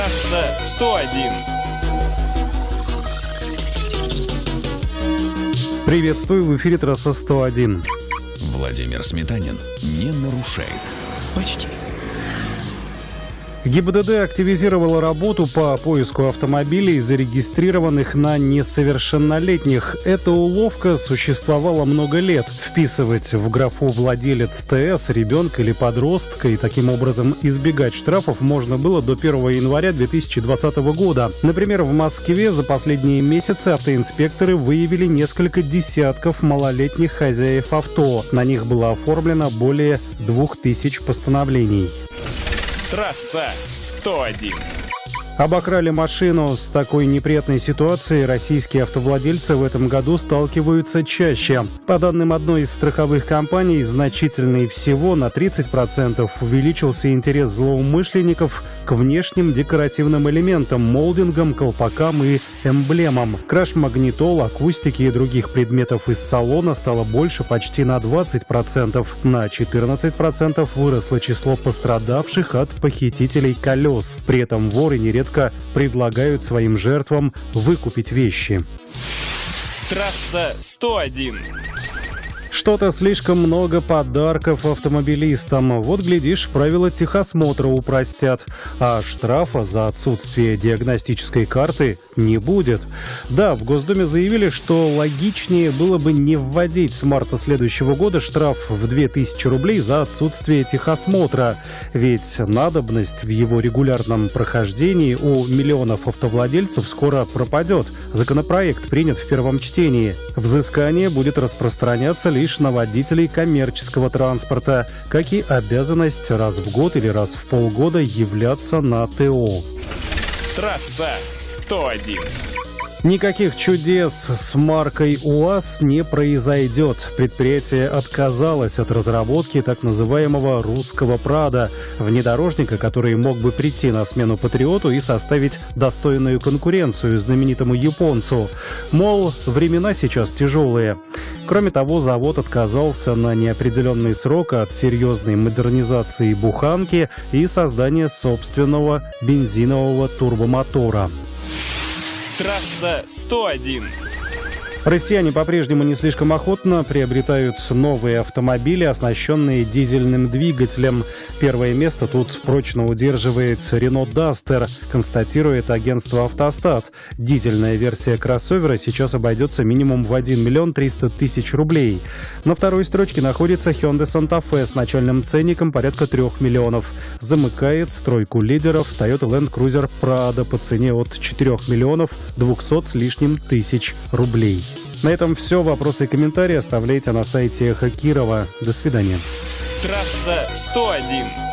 Трасса 101. Приветствую, в эфире трасса 101. Владимир Сметанин не нарушает. Почти. ГИБДД активизировала работу по поиску автомобилей, зарегистрированных на несовершеннолетних. Эта уловка существовала много лет. Вписывать в графу «владелец ТС» ребенка или подростка и таким образом избегать штрафов можно было до 1 января 2020 года. Например, в Москве за последние месяцы автоинспекторы выявили несколько десятков малолетних хозяев авто. На них было оформлено более 2000 постановлений. Трасса 101. Обокрали машину. С такой неприятной ситуацией российские автовладельцы в этом году сталкиваются чаще. По данным одной из страховых компаний, значительно и всего на 30% увеличился интерес злоумышленников к внешним декоративным элементам, молдингам, колпакам и эмблемам. Краж магнитол, акустики и других предметов из салона стало больше почти на 20%. На 14% выросло число пострадавших от похитителей колес. При этом воры нередко предлагают своим жертвам выкупить вещи. Трасса 101. Что-то слишком много подарков автомобилистам. Вот, глядишь, правила техосмотра упростят. А штрафа за отсутствие диагностической карты не будет. Да, в Госдуме заявили, что логичнее было бы не вводить с марта следующего года штраф в 2000 рублей за отсутствие техосмотра. Ведь надобность в его регулярном прохождении у миллионов автовладельцев скоро пропадет. Законопроект принят в первом чтении. Взыскание будет распространяться лишь на водителей коммерческого транспорта, как и обязанность раз в год или раз в полгода являться на ТО. Трасса 101. Никаких чудес с маркой УАЗ не произойдет. Предприятие отказалось от разработки так называемого русского Прада, внедорожника, который мог бы прийти на смену Патриоту и составить достойную конкуренцию знаменитому японцу. Мол, времена сейчас тяжелые. Кроме того, завод отказался на неопределенный срок от серьезной модернизации буханки и создания собственного бензинового турбомотора. Трасса 101. Россияне по-прежнему не слишком охотно приобретают новые автомобили, оснащенные дизельным двигателем. Первое место тут прочно удерживает Renault Duster, констатирует агентство «Автостат». Дизельная версия кроссовера сейчас обойдется минимум в 1 миллион 300 тысяч рублей. На второй строчке находится Hyundai Santa Fe с начальным ценником порядка 3 миллионов. Замыкает тройку лидеров Toyota Land Cruiser Prado по цене от 4 миллионов 200 с лишним тысяч рублей. На этом все. Вопросы и комментарии оставляйте на сайте Эхо Кирова. До свидания. Трасса 101.